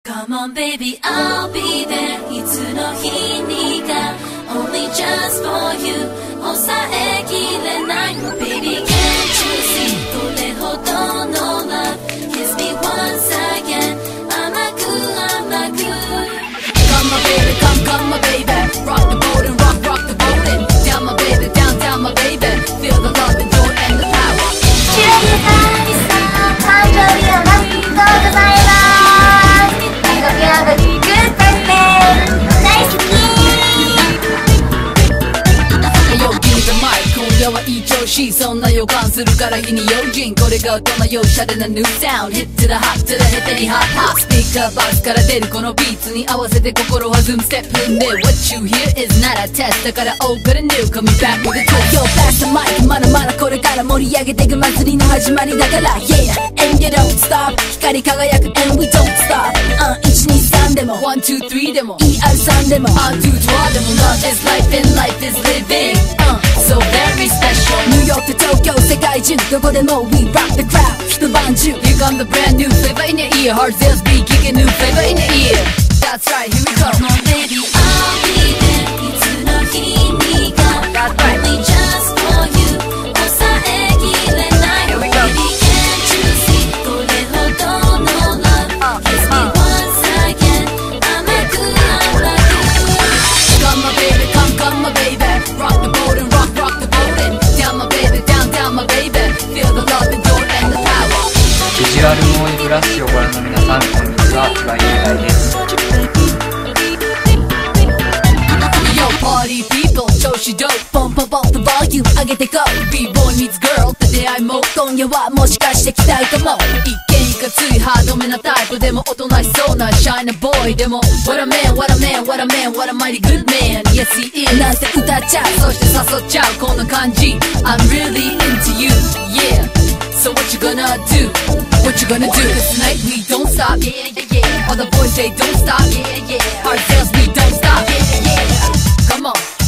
Come on baby, I'll be there いつの日にか Only just for you 抑えきれない Baby can't you see これほどの love Kiss me once again 甘く甘く Come my baby, come my baby Rock the boat and rock the boat and Down my baby, down my baby Feel the love, the joy and the power 千葉雄大さん誕生日おめでとうございます今日はいい調子そんな予感するから日に用心これが大人用シャレなニューサウンド Hit to the hot to the ヘテにハッハスピーカーバックから出るこのビーツに合わせて心弾むステップ踏んで What you hear is not a test だからall good and new coming back with a twist Yo pass the mic まだまだこれから盛り上げてく祭りの始まりだから Yeah and you don't stop 光り輝く and we don't stop 123でも123でも ER3 でも On to 12でも Love is life and life is living So very special ニューヨークと東京世界中どこでも We rock the crowd 一晩中 Here come the brand new flavor in your ear Heartsdales be kicking new flavor in your ear That's right, here we go Come on baby, I'll be there いつの日にか Only just for you 抑えきれない Baby can't you see これほどの love Kiss me once again 甘く甘く Come my baby, come my baby Rock the boat and rock the boat and Down my baby, down my baby Feel the love, the joy and the power ビジュアルボーイブラッシュをご覧の皆さんこんにちは、千葉雄大です。 Yo party people 調子どうポンポンポンと volume 上げてこう B-boy meets girl って出会いも今夜はもしかして期待かも一見いかついハードめなタイプでもおとなしそうなシャイなボーイでも What a man, what a man, what a man, what a mighty good man Yes he is なんて歌っちゃうそして誘っちゃうこんな感じ I'm really into you, yeah So what you gonna do? What you gonna do? Cause tonight we don't stop, yeah, yeah, yeah All the boys they don't stop, yeah, yeah Heartsdales we don't stop, yeah, yeah Come on